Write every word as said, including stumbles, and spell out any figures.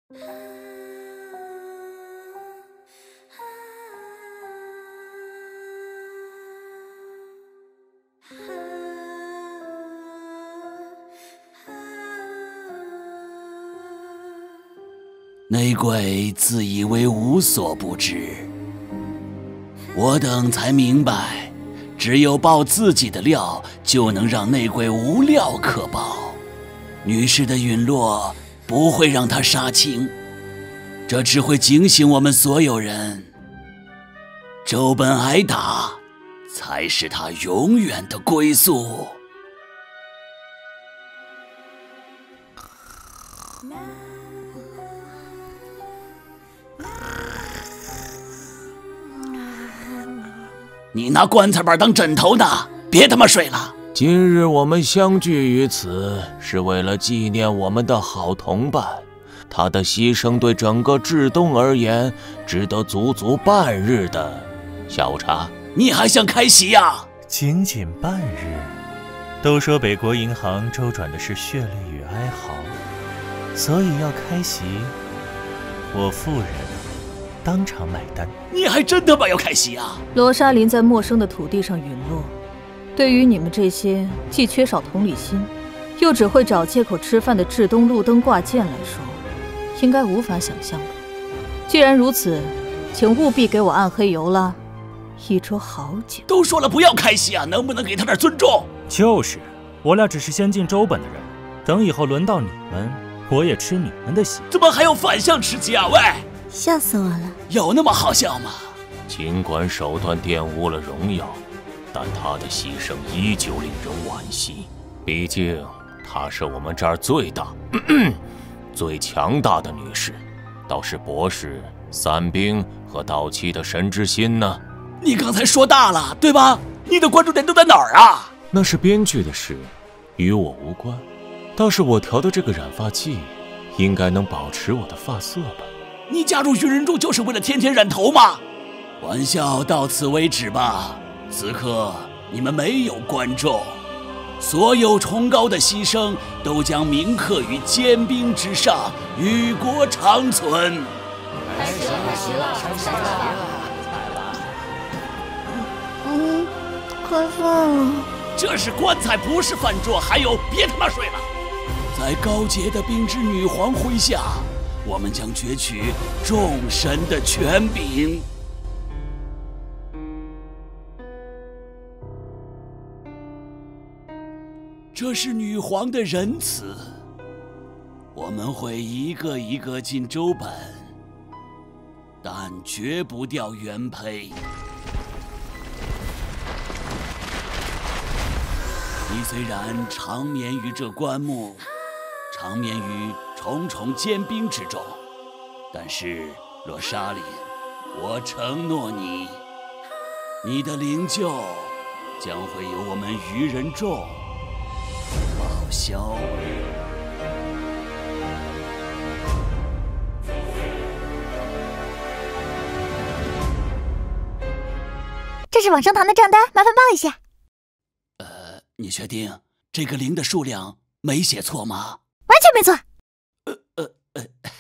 内鬼自以为无所不知，我等才明白，只有爆自己的料，就能让内鬼无料可爆。女士的陨落不会让他杀青，这只会警醒我们所有人。周本挨打，才是他永远的归宿。你拿棺材板当枕头呢，别他妈睡了。 今日我们相聚于此，是为了纪念我们的好同伴，他的牺牲对整个至东而言，值得足足半日的下午茶。 你还想开席呀？ 仅仅半日。都说北国银行周转的是血泪与哀嚎，所以要开席，我夫人当场买单。 你还真他妈要开席啊？ 罗莎琳在陌生的土地上陨落，对于你们这些既缺少同理心，又只会找借口吃饭的至东路灯挂件来说，应该无法想象吧。既然如此，请务必给我暗黑油拉一桌好酒。 都说了不要开席啊，能不能给他点尊重？ 就是，我俩只是先进周本的人，等以后轮到你们，我也吃你们的席。 怎么还有反向吃鸡啊？喂！ 笑死我了！ 有那么好笑吗？ 尽管手段玷污了荣耀，但他的牺牲依旧令人惋惜。毕竟她是我们这儿最大、咳咳最强大的女士，倒是博士、三兵和道七的神之心呢？ 你刚才说大了，对吧？你的关注点都在哪儿啊？ 那是编剧的事，与我无关。倒是我调的这个染发剂，应该能保持我的发色吧。 你加入愚人众就是为了天天染头吗？玩笑到此为止吧。此刻你们没有观众，所有崇高的牺牲都将铭刻于坚冰之上，与国长存。 开始了，开始了，开始了！ 嗯，快放了。 这是棺材，不是饭桌。还有，别他妈睡了！在高洁的冰之女皇麾下，我们将攫取众神的权柄。这是女皇的仁慈，我们会一个一个进周本，但绝不掉原胚。你虽然长眠于这棺木，长眠于重重坚冰之中，但是罗莎琳，我承诺你，你的灵柩将会由我们愚人众报销。 这是往生堂的账单，麻烦报一下。 呃，你确定这个零的数量没写错吗？ 完全没错。 呃呃呃。